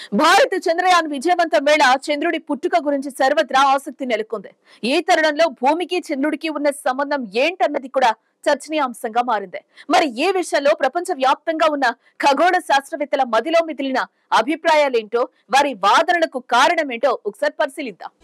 భారత్ చంద్రయాన్ విజయవంతం వేళ చంద్రుడి పుట్టుక గురించి సర్వత్రా ఆసక్తి నెలకొంది. ఈ తరుణంలో భూమికి చంద్రుడికి ఉన్న సంబంధం ఏంటన్నది కూడా చర్చనీయాంశంగా మారింది. మరి ఈ విషయంలో ప్రపంచ వ్యాప్తంగా ఉన్న ఖగోళ శాస్త్రవేత్తల మదిలో మిగిలిన అభిప్రాయాలేంటో, వారి వాదనలకు కారణమేంటో ఒకసారి పరిశీలిద్దాం.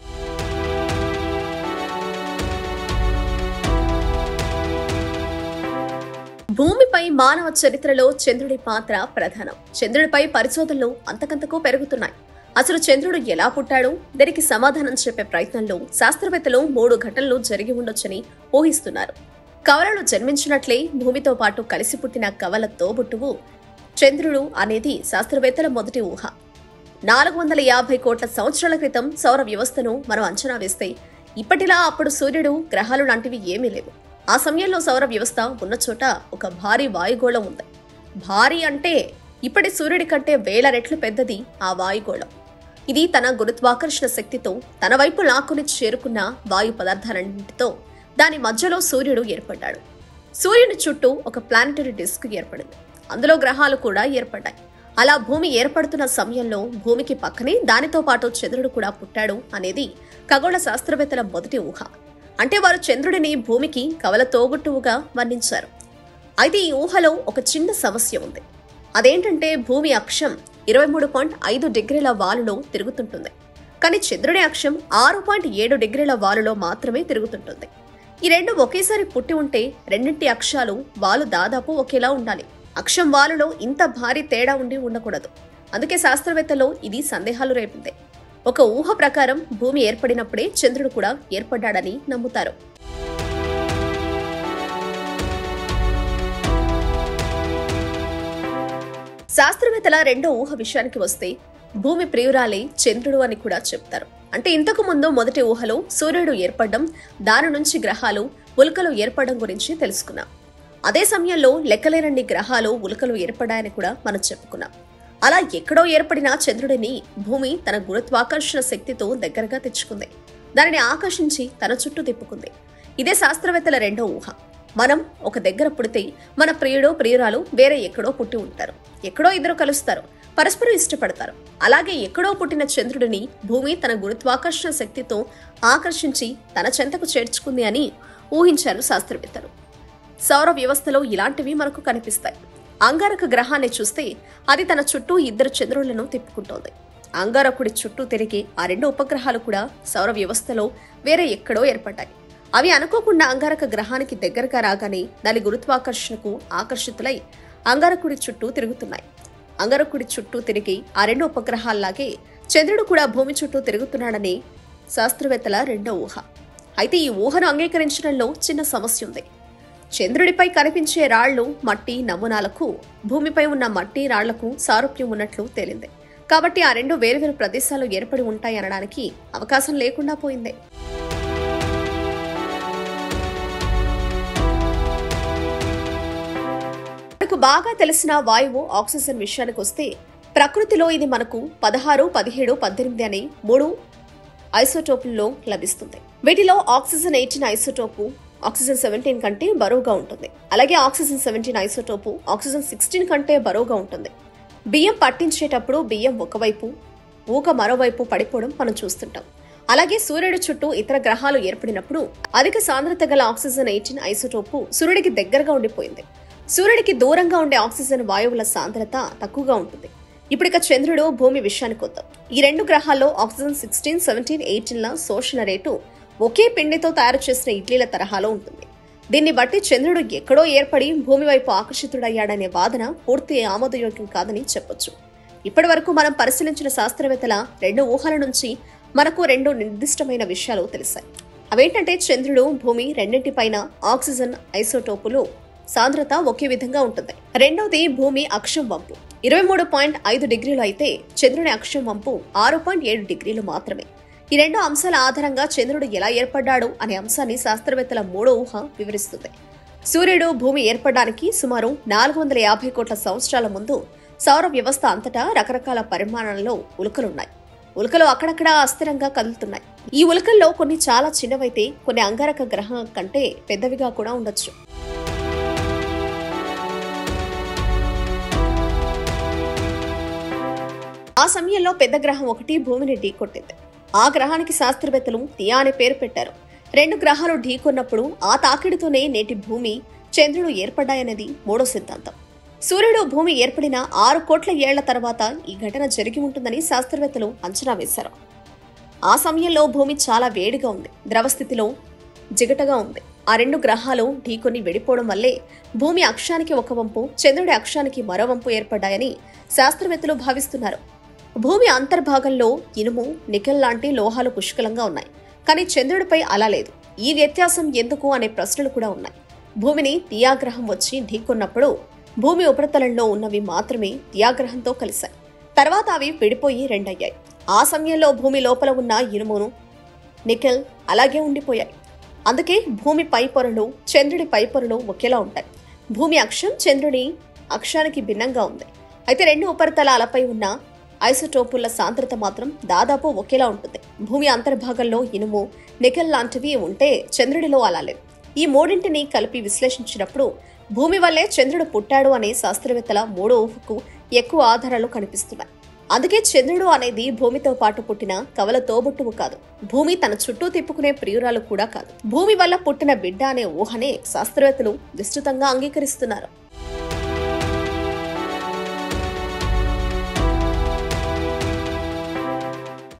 భూమిపై మానవ చరిత్రలో చంద్రుడి పాత్ర ప్రధానం. చంద్రుడిపై పరిశోధనలు అంతకంతకు పెరుగుతున్నాయి. అసలు చంద్రుడు ఎలా పుట్టాడు? దీనికి సమాధానం చెప్పే ప్రయత్నంలో శాస్త్రవేత్తలు 3 ఘటనలు జరిగి ఉండొచ్చని ఊహిస్తున్నారు. కవలలు జన్మించినట్లే భూమితో పాటు కలిసి పుట్టిన కవల తోబుట్టువు చంద్రుడు అనేది శాస్త్రవేత్తల మొదటి ఊహ. 450 కోట్ల సంవత్సరాల క్రితం సౌర వ్యవస్థను మనం అంచనా వేస్తే ఇప్పటిలా అప్పుడు సూర్యుడు, గ్రహాలు లాంటివి ఏమీ లేవు. ఆ సమయంలో సౌర వ్యవస్థ ఉన్న చోట ఒక భారీ వాయుగోళం ఉంది. భారీ అంటే ఇప్పటి సూర్యుడి కంటే 1000 రెట్లు పెద్దది ఆ వాయుగోళం. ఇది తన గురుత్వాకర్షణ శక్తితో తన వైపు లాక్కుని చేరుకున్న వాయు పదార్థాలన్నింటితో దాని మధ్యలో సూర్యుడు ఏర్పడ్డాడు. సూర్యుని చుట్టూ ఒక ప్లానెటరీ డిస్క్ ఏర్పడింది. అందులో గ్రహాలు కూడా ఏర్పడ్డాయి. అలా భూమి ఏర్పడుతున్న సమయంలో భూమికి పక్కనే దానితో పాటు చంద్రుడు కూడా పుట్టాడు అనేది ఖగోళ శాస్త్రవేత్తల మొదటి ఊహ. అంటే వారు చంద్రుడిని భూమికి కవల తోబుట్టువుగా వర్ణించారు. అయితే ఈ ఊహలో ఒక చిన్న సమస్య ఉంది. అదేంటంటే భూమి అక్షం 23.5 డిగ్రీల వాలులో తిరుగుతుంటుంది. కానీ చంద్రుడి అక్షం 6.7 డిగ్రీల వాలులో మాత్రమే తిరుగుతుంటుంది. ఈ రెండు ఒకేసారి పుట్టి ఉంటే రెండింటి అక్షాలు వాలు దాదాపు ఒకేలా ఉండాలి. అక్షం వాలులో ఇంత భారీ తేడా ఉండి ఉండకూడదు. అందుకే శాస్త్రవేత్తలో ఇది సందేహాలు రేపింది. ఒక ఊహ ప్రకారం భూమి ఏర్పడినప్పుడే చంద్రుడు కూడా ఏర్పడ్డాడని నమ్ముతారు. శాస్త్రవేత్తల రెండో ఊహ విషయానికి వస్తే భూమి ప్రియురాలే చంద్రుడు అని కూడా చెప్తారు. అంటే ఇంతకు ముందు మొదటి ఊహలో సూర్యుడు ఏర్పడడం, దాని నుంచి గ్రహాలు, ఉల్కలు ఏర్పడడం గురించి తెలుసుకున్నాం. అదే సమయంలో లెక్కలేనన్ని గ్రహాలు, ఉల్కలు ఏర్పడాయని కూడా మనం చెప్పుకున్నాం. అలా ఎక్కడో ఏర్పడిన చంద్రుడిని భూమి తన గురుత్వాకర్షణ శక్తితో దగ్గరగా తెచ్చుకుంది. దానిని ఆకర్షించి తన చుట్టూ తిప్పుకుంది. ఇదే శాస్త్రవేత్తల రెండో ఊహ. మనం ఒక దగ్గర పుడితే మన ప్రియుడో, ప్రియురాలు వేరే ఎక్కడో పుట్టి ఉంటారు. ఎక్కడో ఇద్దరు కలుస్తారు, పరస్పరం ఇష్టపడతారు. అలాగే ఎక్కడో పుట్టిన చంద్రుడిని భూమి తన గురుత్వాకర్షణ శక్తితో ఆకర్షించి తన చెంతకు చేర్చుకుంది అని ఊహించారు శాస్త్రవేత్తలు. సౌర వ్యవస్థలో ఇలాంటివి మనకు కనిపిస్తాయి. అంగారక గ్రహాన్ని చూస్తే అది తన చుట్టూ 2 చంద్రులను తిప్పుకుంటోంది. అంగారకుడి చుట్టూ తిరిగి ఆ 2 ఉపగ్రహాలు కూడా సౌర వ్యవస్థలో వేరే ఎక్కడో ఏర్పడ్డాయి. అవి అనుకోకుండా అంగారక గ్రహానికి దగ్గరగా రాగానే దాని గురుత్వాకర్షణకు ఆకర్షితులై అంగారకుడి చుట్టూ తిరుగుతున్నాయి. అంగారకుడి చుట్టూ తిరిగి ఆ 2 ఉపగ్రహాల్లాగే చంద్రుడు కూడా భూమి చుట్టూ తిరుగుతున్నాడని శాస్త్రవేత్తల రెండో ఊహ. అయితే ఈ ఊహను అంగీకరించడంలో చిన్న సమస్య ఉంది. చంద్రుడిపై కనిపించే రాళ్లు, మట్టి నమూనాలకు భూమిపై ఉన్న మట్టి రాళ్లకు సారూప్యం ఉన్నట్లు తేలింది. కాబట్టి ఆ 2 వేర్వేరు ప్రదేశాలు ఏర్పడి ఉంటాయనడానికి అవకాశం లేకుండా పోయింది. మనకు బాగా తెలిసిన వాయువు ఆక్సిజన్ విషయానికి వస్తే ప్రకృతిలో ఇది మనకు 16, 17, 18 అనే 3 ఐసోటోపుల్లో లభిస్తుంది. వీటిలో ఆక్సిజన్ 18 ఐసోటోపు ఆక్సిజన్ 17 కంటే బరువుగా ఉంటుంది. అలాగే ఆక్సిజన్ 17 ఐసోటోపు ఆక్సిజన్ 16 కంటే బరువుగా ఉంటుంది. బియ్యం పట్టించేటప్పుడు బియ్యం ఒకవైపు, ఊక మరోవైపు పడిపోవడం మనం చూస్తుంటాం. అలాగే సూర్యుడి చుట్టూ ఇతర గ్రహాలు ఏర్పడినప్పుడు అధిక సాంద్రత గల ఆక్సిజన్ 18 ఐసోటోపు సూర్యుడికి దగ్గరగా ఉండిపోయింది. సూర్యుడికి దూరంగా ఉండే ఆక్సిజన్ వాయువుల సాంద్రత తక్కువగా ఉంటుంది. ఇప్పుడిక చంద్రుడు, భూమి విషయానికి వద్దాం. ఈ 2 గ్రహాల్లో ఆక్సిజన్ 16, 17, 18ల శోషణ రేటు ఒకే పిండితో తయారు చేసిన ఇడ్లీల తరహాలో ఉంటుంది. దీన్ని బట్టి చంద్రుడు ఎక్కడో ఏర్పడి భూమి వైపు ఆకర్షితుడయ్యాడనే వాదన పూర్తి ఆమోదయోగ్యం కాదని చెప్పొచ్చు. ఇప్పటి వరకు మనం పరిశీలించిన శాస్త్రవేత్తల 2 ఊహల నుంచి మనకు 2 నిర్దిష్టమైన విషయాలు తెలిసాయి. అవేంటంటే చంద్రుడు, భూమి రెండింటిపైన ఆక్సిజన్ ఐసోటోపులు సాంద్రత ఒకే విధంగా ఉంటుంది. రెండవది భూమి అక్షం వంపు 23.5 డిగ్రీలు అయితే చంద్రుని అక్షం వంపు 6.7 డిగ్రీలు మాత్రమే. ఈ 2 అంశాల ఆధారంగా చంద్రుడు ఎలా ఏర్పడ్డాడు అనే అంశాన్ని శాస్త్రవేత్తల మూడో ఊహ వివరిస్తుంది. సూర్యుడు, భూమి ఏర్పడడానికి సుమారు 450 కోట్ల సంవత్సరాల ముందు సౌర వ్యవస్థ అంతటా రకరకాల పరిమాణాలలో ఉల్కలున్నాయి. ఉల్కలు అక్కడక్కడ అస్థిరంగా కదులుతున్నాయి. ఈ ఉల్కల్లో కొన్ని చాలా చిన్నవైతే కొన్ని అంగారక గ్రహం కంటే పెద్దవిగా కూడా ఉండొచ్చు. ఆ సమయంలో పెద్ద గ్రహం ఒకటి భూమిని ఢీకొట్టింది. ఆ గ్రహానికి శాస్త్రవేత్తలు థియా అనే పేరు పెట్టారు. 2 గ్రహాలు ఢీకొన్నప్పుడు ఆ తాకిడితోనే నేటి భూమి, చంద్రుడు ఏర్పడ్డాయనేది మూడో సిద్ధాంతం. సూర్యుడు, భూమి ఏర్పడిన 6 కోట్ల ఏళ్ల తర్వాత ఈ ఘటన జరిగి ఉంటుందని శాస్త్రవేత్తలు అంచనా వేశారు. ఆ సమయంలో భూమి చాలా వేడిగా ఉంది, ద్రవస్థితిలో జిగటగా ఉంది. ఆ 2 గ్రహాలు ఢీకొని విడిపోవడం వల్లే భూమి అక్షానికి ఒక వంపు, చంద్రుడి అక్షానికి మరో వంపు ఏర్పడ్డాయని శాస్త్రవేత్తలు భావిస్తున్నారు. భూమి అంతర్భాగంలో ఇనుము, నికెల్ లాంటి లోహాలు పుష్కలంగా ఉన్నాయి. కానీ చంద్రుడిపై అలా లేదు. ఈ వ్యత్యాసం ఎందుకు అనే ప్రశ్నలు కూడా ఉన్నాయి. భూమిని థియా గ్రహం వచ్చి ఢీకొన్నప్పుడు భూమి ఉపరితలంలో ఉన్నవి మాత్రమే థియా గ్రహంతో కలిశాయి. తర్వాత అవి విడిపోయి రెండయ్యాయి. ఆ సమయంలో భూమి లోపల ఉన్న ఇనుమును, నికెల్ అలాగే ఉండిపోయాయి. అందుకే భూమి పై పొరలు, చంద్రుడి పై పొరలు ఒకేలా ఉంటాయి. భూమి అక్షం చంద్రుడి అక్షానికి భిన్నంగా ఉంది. అయితే 2 ఉపరితలాలపై ఉన్న ఐసోటోపుల సాంద్రత మాత్రం దాదాపు ఒకేలా ఉంటుంది. భూమి అంతర్భాగంలో ఇనుము, నికెల్ లాంటివి ఉంటే చంద్రుడిలో అలా లేదు. ఈ మూడింటిని కలిపి విశ్లేషించినప్పుడు భూమి వల్లే చంద్రుడు పుట్టాడు అనే శాస్త్రవేత్తల మూడో ఊహకు ఎక్కువ ఆధారాలు కనిపిస్తున్నాయి. అందుకే చంద్రుడు అనేది భూమితో పాటు పుట్టిన కవల తోబుట్టువు కాదు, భూమి తన చుట్టూ తిప్పుకునే ప్రియురాలు కూడా కాదు. భూమి వల్ల పుట్టిన బిడ్డ అనే ఊహనే శాస్త్రవేత్తలు విస్తృతంగా అంగీకరిస్తున్నారు.